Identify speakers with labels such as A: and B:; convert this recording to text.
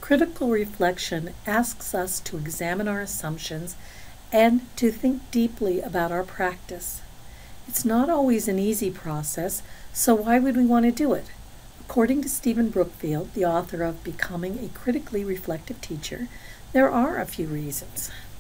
A: Critical reflection asks us to examine our assumptions and to think deeply about our practice. It's not always an easy process, so why would we want to do it? According to Stephen Brookfield, the author of Becoming a Critically Reflective Teacher, there are a few reasons.